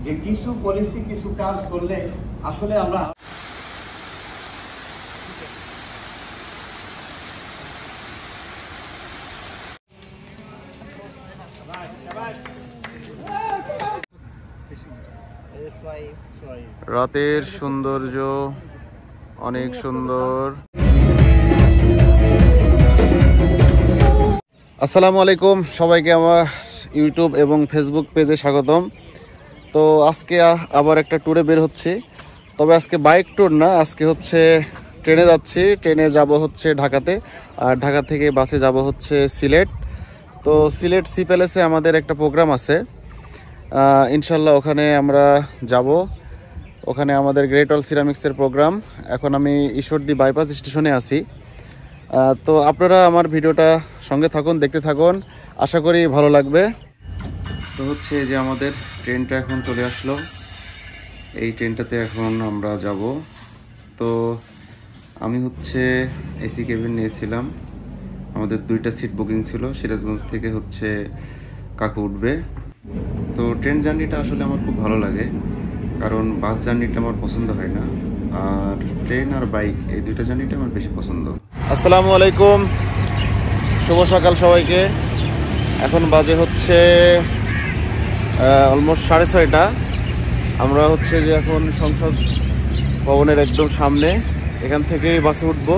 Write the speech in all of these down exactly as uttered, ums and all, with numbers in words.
যে কিছু পলিসি কিছু কাজ করলে আসলে আমরা রাতের সৌন্দর্য অনেক সুন্দর। আসসালামু আলাইকুম, সবাইকে আমার ইউটিউব এবং ফেসবুক পেজে স্বাগতম। তো আজকে আবার একটা ট্যুরে বের হচ্ছে, তবে আজকে বাইক ট্যুর না, আজকে হচ্ছে ট্রেনে যাচ্ছি। ট্রেনে যাব হচ্ছে ঢাকাতে, আর ঢাকা থেকে বাসে যাব হচ্ছে সিলেট। তো সিলেট সি প্যালেসে আমাদের একটা প্রোগ্রাম আছে, ইনশাল্লাহ ওখানে আমরা যাব। ওখানে আমাদের গ্রেট অল সিরামিক্সের প্রোগ্রাম। এখন আমি ঈশ্বরদী বাইপাস স্টেশনে আছি। তো আপনারা আমার ভিডিওটা সঙ্গে থাকুন, দেখতে থাকুন, আশা করি ভালো লাগবে। তো হচ্ছে যে আমাদের ট্রেনটা এখন চলে আসলো, এই ট্রেনটাতে এখন আমরা যাব। তো আমি হচ্ছে এসি কেবিন নিয়েছিলাম, আমাদের দুইটা সিট বুকিং ছিল। সিরাজগঞ্জ থেকে হচ্ছে কাকু উঠবে। তো ট্রেন জার্নিটা আসলে আমার খুব ভালো লাগে, কারণ বাস জার্নিটা আমার পছন্দ হয় না, আর ট্রেন আর বাইক এই দুইটা জার্নিটা আমার বেশি পছন্দ। আসসালামু আলাইকুম, শুভ সকাল সবাইকে। এখন বাজে হচ্ছে অলমোস্ট সাড়ে ছয়টা। আমরা হচ্ছে যে এখন সংসদ ভবনের একদম সামনে, এখান থেকেই বাসে উঠবো।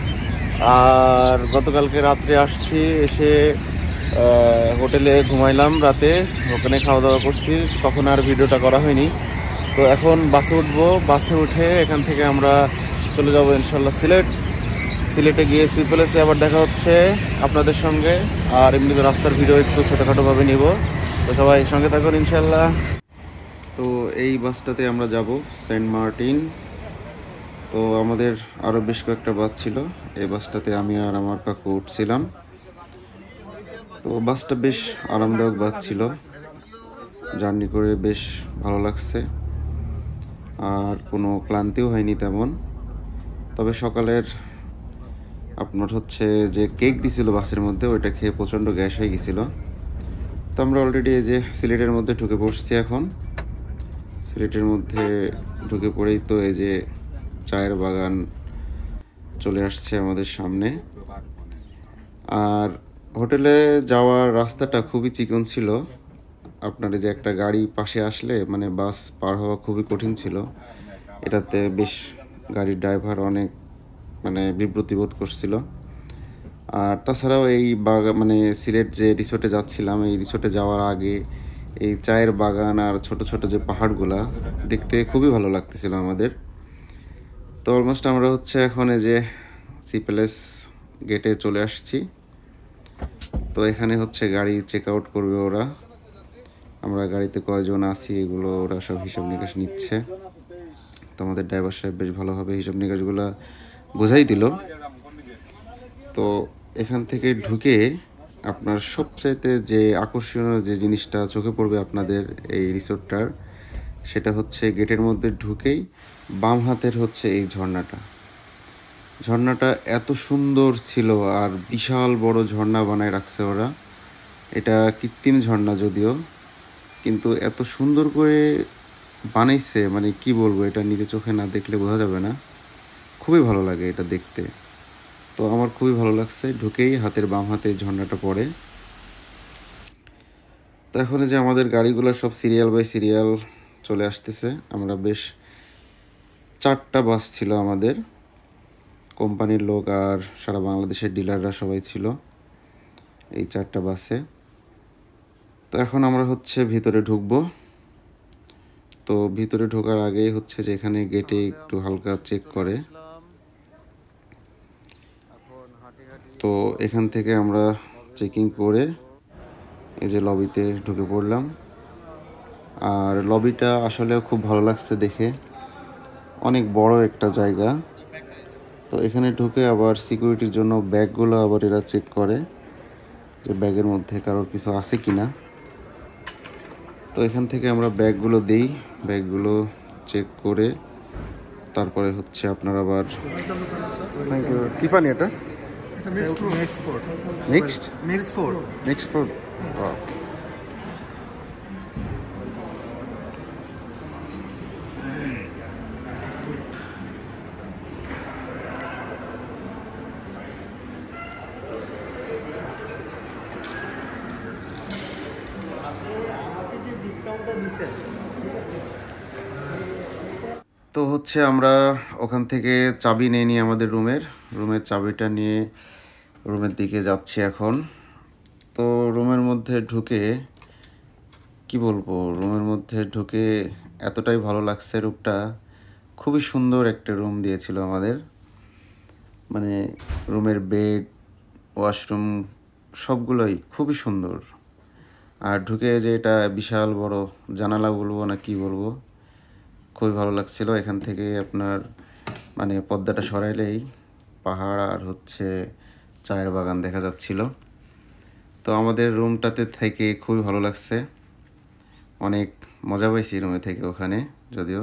আর গতকালকে রাত্রে আসছি, এসে হোটেলে ঘুমাইলাম রাতে, ওখানে খাওয়া দাওয়া করছি, তখন আর ভিডিওটা করা হয়নি। তো এখন বাসে উঠবো, বাসে উঠে এখান থেকে আমরা চলে যাব ইনশাল্লাহ সিলেট। সিলেটে গিয়ে সি প্যালেসে আবার দেখা হচ্ছে আপনাদের সঙ্গে। আর এমনিতে রাস্তার ভিডিও একটু ছোটোখাটোভাবে নিব, তো সবাই সঙ্গে থাকুন ইনশাল্লাহ। তো এই বাসটাতে আমরা যাব সেন্ট মার্টিন। তো আমাদের আরও বেশ কয়েকটা বাস ছিল, এই বাসটাতে আমি আর আমার কাকু উঠছিলাম। তো বাসটা বেশ আরামদায়ক বাস ছিল, জার্নি করে বেশ ভালো লাগছে, আর কোনো ক্লান্তিও হয়নি তেমন। তবে সকালের আপনার হচ্ছে যে কেক দিছিল বাসের মধ্যে, ওইটা খেয়ে প্রচণ্ড গ্যাস হয়ে গেছিলো। তো আমরা অলরেডি এই যে সিলেটের মধ্যে ঢুকে পড়ছি। এখন সিলেটের মধ্যে ঢুকে পড়েই তো এই যে চায়ের বাগান চলে আসছে আমাদের সামনে। আর হোটেলে যাওয়ার রাস্তাটা খুবই চিকন ছিল, আপনার যে একটা গাড়ি পাশে আসলে মানে বাস পার হওয়া খুবই কঠিন ছিল। এটাতে বেশ গাড়ির ড্রাইভার অনেক মানে বিব্রতি বোধ করছিল। আর তাছাড়াও এই বাগা মানে সিলেট যে রিসোর্টে যাচ্ছিলাম, এই রিসোর্টে যাওয়ার আগে এই চায়ের বাগান আর ছোট ছোট যে পাহাড়গুলা দেখতে খুবই ভালো লাগতেছিল আমাদের। তো অলমোস্ট আমরা হচ্ছে এখন এই যে সি প্যালেস গেটে চলে আসছি। তো এখানে হচ্ছে গাড়ি চেক আউট করবে ওরা, আমরা গাড়িতে কয়জন আছি এগুলো ওরা সব হিসাব নিকাশ নিচ্ছে। তো আমাদের ড্রাইভার সাহেব বেশ ভালোভাবে হিসাব নিকাশগুলো বোঝাই দিল। তো এখান থেকে ঢুকে আপনার সবচাইতে যে আকর্ষণীয় যে জিনিসটা চোখে পড়বে আপনাদের এই রিসোর্টটার, সেটা হচ্ছে গেটের মধ্যে ঢুকেই বাম হাতের হচ্ছে এই ঝর্ণাটা। ঝর্ণাটা এত সুন্দর ছিল, আর বিশাল বড় ঝর্ণা বানায় রাখছে ওরা। এটা কৃত্রিম ঝর্ণা যদিও, কিন্তু এত সুন্দর করে বানাইছে, মানে কি বলবো, এটা নিজে চোখে না দেখলে বোঝা যাবে না। খুবই ভালো লাগে এটা দেখতে। তো আমার খুবই ভালো লাগছে, ঢুকেই হাতের বাম হাতে ঝর্ণাটা পড়ে। তো এখন যে আমাদের গাড়িগুলো সব সিরিয়াল বাই সিরিয়াল চলে আসতেছে। আমরা বেশ চারটা বাস ছিল আমাদের, কোম্পানির লোক আর সারা বাংলাদেশের ডিলাররা সবাই ছিল এই চারটা বাসে। তো এখন আমরা হচ্ছে ভিতরে ঢুকবো। তো ভিতরে ঢোকার আগেই হচ্ছে যে এখানে গেটে একটু হালকা চেক করে। তো এখান থেকে আমরা চেকিং করে এই যে লবিতে ঢুকে পড়লাম। আর লবিটা আসলে খুব ভালো লাগছে দেখে, অনেক বড় একটা জায়গা। তো এখানে ঢুকে আবার সিকিউরিটির জন্য ব্যাগগুলো আবার এরা চেক করে যে ব্যাগের মধ্যে কারোর কিছু আছে কিনা। তো এখান থেকে আমরা ব্যাগগুলো দিই, ব্যাগগুলো চেক করে তারপরে হচ্ছে আপনার আবার থ্যাংক ইউ। কি পানি এটা? Mixed fruit. Mixed fruit. Mixed? Mixed fruit. Mixed fruit. Wow. তো হচ্ছে আমরা ওখান থেকে চাবি নিয়ে নিই আমাদের রুমের রুমের চাবিটা নিয়ে রুমের দিকে যাচ্ছি এখন। তো রুমের মধ্যে ঢুকে কি বলবো, রুমের মধ্যে ঢুকে এতটাই ভালো লাগছে। রুমটা খুবই সুন্দর একটা রুম দিয়েছিল আমাদের, মানে রুমের বেড, ওয়াশরুম সবগুলোই খুবই সুন্দর। আর ঢুকে যে এটা বিশাল বড় জানালা বলবো না কি বলবো, খুবই ভালো লাগছিল। এখান থেকে আপনার মানে পর্দাটা সরাইলেই পাহাড় আর হচ্ছে চায়ের বাগান দেখা যাচ্ছিল। তো আমাদের রুমটাতে থেকে খুবই ভালো লাগছে, অনেক মজা পাইছি রুমে থেকে ওখানে। যদিও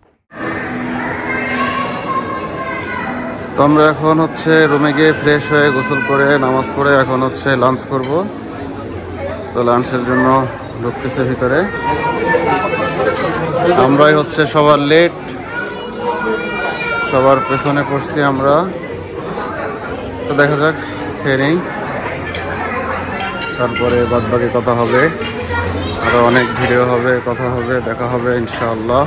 তো আমরা এখন হচ্ছে রুমে গিয়ে ফ্রেশ হয়ে গোসল করে নামাজ পড়ে এখন হচ্ছে লাঞ্চ করব। তো লাঞ্চের জন্য ঢুকতেছে ভিতরে, আমরাই হচ্ছে সবার লেট, সবার পেছনে পড়ছি আমরা। তো দেখা যাক, খেয়ে নেই, তারপরে বাদ বাকি কথা হবে, আরো অনেক ভিডিও হবে, কথা হবে, দেখা হবে ইনশাআল্লাহ।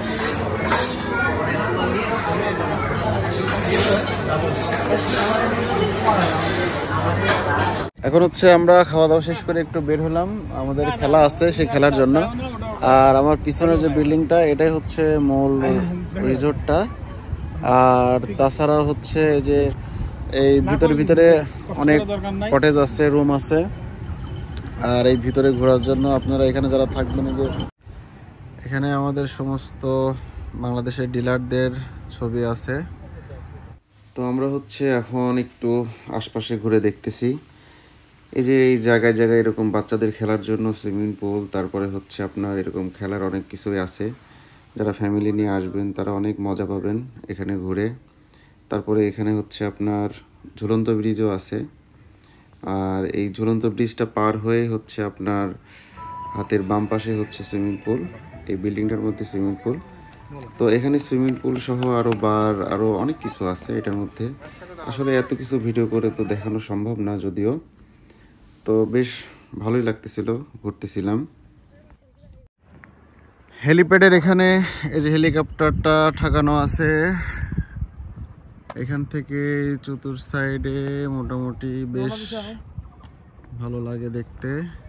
এখন হচ্ছে আমরা খাওয়া দাওয়া শেষ করে একটু বের হলাম, আমাদের খেলা আছে সেই খেলার জন্য। আর আমার পিছনের যে বিল্ডিংটা এটাই হচ্ছে মূল রিসোর্টটা। আর তাছাড়া হচ্ছে যে এই ভিতরে ভিতরে অনেক কটেজ আছে, রুম আছে। আর এই ভিতরে ঘোরার জন্য আপনারা এখানে যারা থাকবেন, যে এখানে আমাদের সমস্ত বাংলাদেশের ডিলারদের ছবি আছে। তো আমরা হচ্ছে এখন একটু আশপাশে ঘুরে দেখতেছি। এই যে এই জায়গায় জায়গায় এরকম বাচ্চাদের খেলার জন্য সুইমিং পুল, তারপরে হচ্ছে আপনার এরকম খেলার অনেক কিছুই আছে। যারা ফ্যামিলি নিয়ে আসবেন তারা অনেক মজা পাবেন এখানে ঘুরে। তারপরে এখানে হচ্ছে আপনার ঝুলন্ত ব্রিজও আছে। আর এই ঝুলন্ত ব্রিজটা পার হয়ে হচ্ছে আপনার হাতের বাম পাশে হচ্ছে সুইমিং পুল, এই বিল্ডিংটার মধ্যে সুইমিং পুল। তো এখানে সুইমিং পুল সহ আরও বার আরও অনেক কিছু আছে এটার মধ্যে। আসলে এত কিছু ভিডিও করে তো দেখানো সম্ভব না যদিও। তো বেশ ভালোই লাগতেছিল, ঘুরতেছিলাম। হেলিপ্যাডের এখানে এই যে হেলিকপ্টারটা ঠাকানো আছে, এখান থেকে চতুর সাইডে মোটামুটি বেশ ভালো লাগে দেখতে।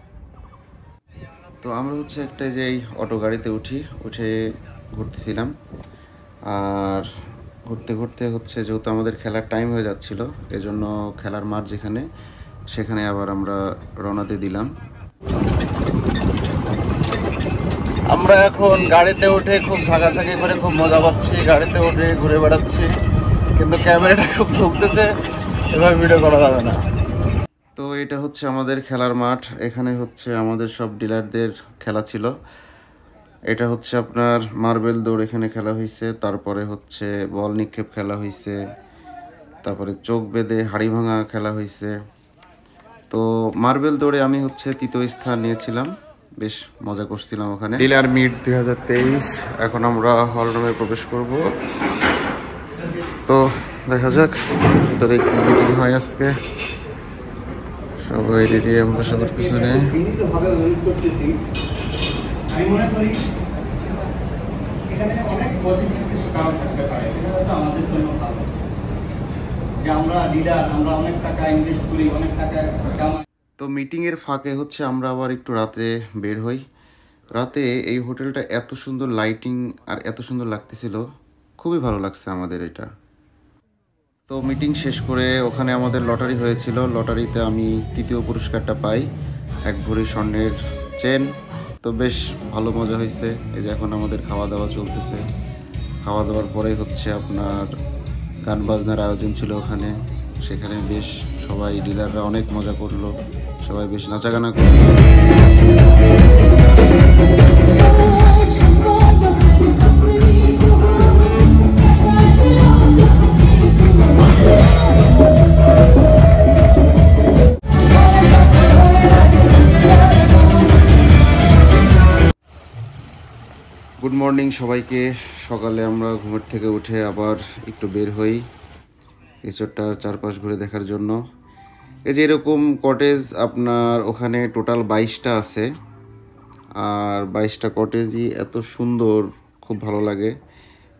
তো আমরা হচ্ছে একটা যে অটো গাড়িতে উঠি, উঠে ঘুরতেছিলাম। আর ঘুরতে ঘুরতে হচ্ছে যেহেতু আমাদের খেলার টাইম হয়ে যাচ্ছিল, এজন্য খেলার মাঠ যেখানে সেখানে আবার আমরা রওনা দিয়ে দিলাম। আমরা এখন গাড়িতে উঠে খুব ঝাঁকাঝাঁকি করে খুব মজা পাচ্ছি, গাড়িতে উঠে ঘুরে বেড়াচ্ছি, কিন্তু ক্যামেরাটা খুব ঢুকতেছে, এভাবে ভিডিও করা যাবে না। তো এটা হচ্ছে আমাদের খেলার মাঠ, এখানে হচ্ছে আমাদের সব ডিলারদের খেলা ছিল। এটা হচ্ছে আপনার মার্বেল দৌড় এখানে খেলা হয়েছে, তারপরে হচ্ছে বল নিক্ষেপ খেলা হয়েছে, তারপরে চোখ বেঁধে হাড়ি ভাঙা খেলা হয়েছে। তো মার্বেল দৌড়ে আমি হচ্ছে তৃতীয় স্থান নিয়েছিলাম, বেশ মজা করছিলাম ওখানে। ডিলার মিট দুই হাজার তেইশ, এখন আমরা হল রুমে প্রবেশ করব। তো দেখা যাক ভিতরে কি মিটিং হয় আজকে। সবাই রেডি, আমরা সবার পিছনে। আমি মনে করি এখানে অনেক পজিটিভ কিছু কারণ থাকতে পারে, সেটা হয়তো আমাদের জন্য ভালো যে আমরা লিডার, আমরা অনেক টাকা ইনভেস্ট করি, অনেক টাকা কামাই। তো মিটিংয়ের ফাঁকে হচ্ছে আমরা আবার একটু রাতে বের হই। রাতে এই হোটেলটা এত সুন্দর লাইটিং আর এত সুন্দর লাগতেছিল, খুবই ভালো লাগছে আমাদের এটা। তো মিটিং শেষ করে ওখানে আমাদের লটারি হয়েছিল, লটারিতে আমি তৃতীয় পুরস্কারটা পাই, এক ভরি স্বর্ণের চেন। তো বেশ ভালো মজা হয়েছে। এই যে এখন আমাদের খাওয়া দাওয়া চলতেছে, খাওয়া দাওয়ার পরে হচ্ছে আপনার গান বাজনার আয়োজন ছিল ওখানে, সেখানে বেশ সবাই ডিলাররা অনেক মজা করলো, সবাই বেশ নাচাগানা করলো। গুড মর্নিং সবাইকে। সকালে আমরা ঘুমের থেকে উঠে আবার একটু বের হই রিসোর্টটার চারপাশ ঘুরে দেখার জন্য। এই যে এরকম কটেজ আপনার ওখানে টোটাল বাইশটা আছে, আর বাইশটা কটেজই এত সুন্দর, খুব ভালো লাগে।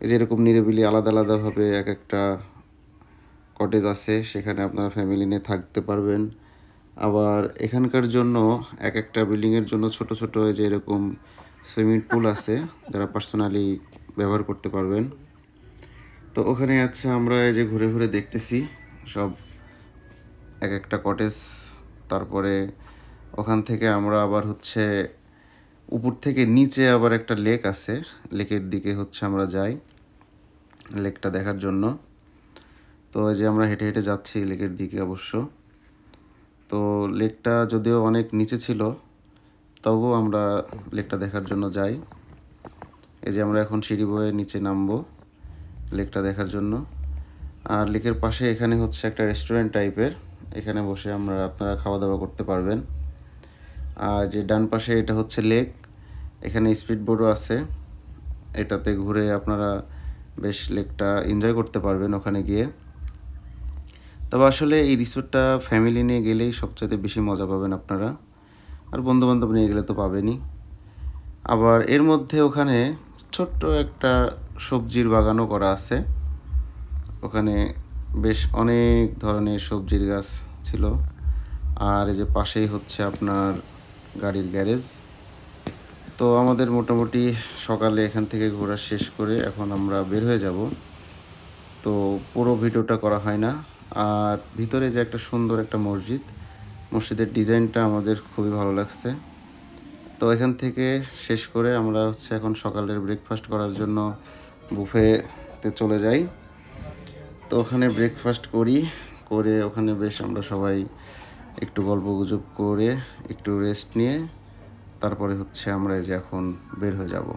এই যেরকম নিরিবিলি আলাদা আলাদাভাবে এক একটা কটেজ আছে, সেখানে আপনারা ফ্যামিলি নিয়ে থাকতে পারবেন। আবার এখানকার জন্য এক একটা বিল্ডিংয়ের জন্য ছোট ছোট যে এরকম সুইমিং পুল আছে, যারা পার্সোনালি ব্যবহার করতে পারবেন। তো ওখানে আছে আমরা এই যে ঘুরে ঘুরে দেখতেছি সব এক একটা কটেজ। তারপরে ওখান থেকে আমরা আবার হচ্ছে উপর থেকে নিচে আবার একটা লেক আছে, লেকের দিকে হচ্ছে আমরা যাই লেকটা দেখার জন্য। তো এই যে আমরা হেঁটে হেঁটে যাচ্ছি লেকের দিকে অবশ্য। তো লেকটা যদিও অনেক নিচে ছিল, তবুও আমরা লেকটা দেখার জন্য যাই। এই যে আমরা এখন সিঁড়ি বয়ে নিচে নামবো লেকটা দেখার জন্য। আর লেকের পাশে এখানে হচ্ছে একটা রেস্টুরেন্ট টাইপের, এখানে বসে আমরা আপনারা খাওয়া দাওয়া করতে পারবেন। আর যে ডান পাশে এটা হচ্ছে লেক, এখানে স্পিড বোটও আছে, এটাতে ঘুরে আপনারা বেশ লেকটা এনজয় করতে পারবেন ওখানে গিয়ে। তবে আসলে এই রিসোর্টটা ফ্যামিলি নিয়ে গেলেই সবচেয়ে বেশি মজা পাবেন আপনারা, আর বন্ধুবান্ধব নিয়ে গেলে তো পাবেনই। আবার এর মধ্যে ওখানে ছোট্ট একটা সবজির বাগানও করা আছে, ওখানে বেশ অনেক ধরনের সবজির গাছ ছিল। আর এই যে পাশেই হচ্ছে আপনার গাড়ির গ্যারেজ। তো আমাদের মোটামুটি সকালে এখান থেকে ঘোরা শেষ করে এখন আমরা বের হয়ে যাব। তো পুরো ভিডিওটা করা হয় না। আর ভিতরে যে একটা সুন্দর একটা মসজিদ, মসজিদের ডিজাইনটা আমাদের খুবই ভালো লাগছে। তো এখান থেকে শেষ করে আমরা হচ্ছে এখন সকালের ব্রেকফাস্ট করার জন্য বুফেতে চলে যাই। তো ওখানে ব্রেকফাস্ট করি, করে ওখানে বেশ আমরা সবাই একটু গল্প গুজব করে একটু রেস্ট নিয়ে তারপরে হচ্ছে আমরা এই যে এখন বের হয়ে যাব।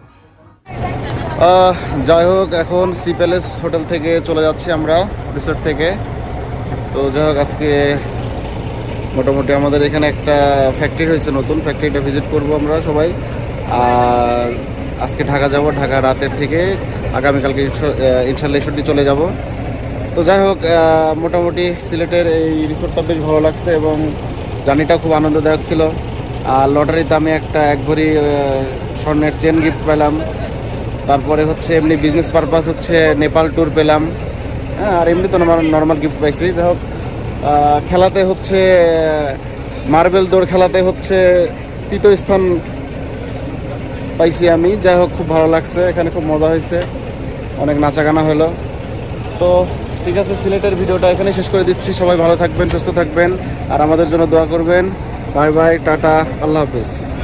যাই হোক, এখন সি প্যালেস হোটেল থেকে চলে যাচ্ছি আমরা রিসোর্ট থেকে। তো যাই হোক, আজকে মোটামুটি আমাদের এখানে একটা ফ্যাক্টরি হয়েছে, নতুন ফ্যাক্টরিটা ভিজিট করব আমরা সবাই। আর আজকে ঢাকা যাব, ঢাকা রাতে থেকে আগামীকালকে ইনশাল্লাহ ঈশ্বরদী চলে যাব। তো যাই হোক, মোটামুটি সিলেটের এই রিসোর্টটা বেশ ভালো লাগছে এবং জার্নিটা খুব আনন্দদায়ক ছিল। আর লটারিতে আমি একটা এক ভরি স্বর্ণের চেন গিফট পেলাম। তারপরে হচ্ছে এমনি বিজনেস পারপাস হচ্ছে নেপাল ট্যুর পেলাম। হ্যাঁ, আর এমনি তো নর্মাল গিফট পাইছি। যাই হোক, খেলাতে হচ্ছে মার্বেল দৌড় খেলাতে হচ্ছে তৃতীয় স্থান পাইছি আমি। যাই হোক, খুব ভালো লাগছে, এখানে খুব মজা হয়েছে, অনেক নাচাগানা হলো। তো ঠিক আছে, সিলেটের ভিডিওটা এখানে শেষ করে দিচ্ছি। সবাই ভালো থাকবেন, সুস্থ থাকবেন, আর আমাদের জন্য দোয়া করবেন। বাই বাই, টাটা, আল্লাহ হাফিজ।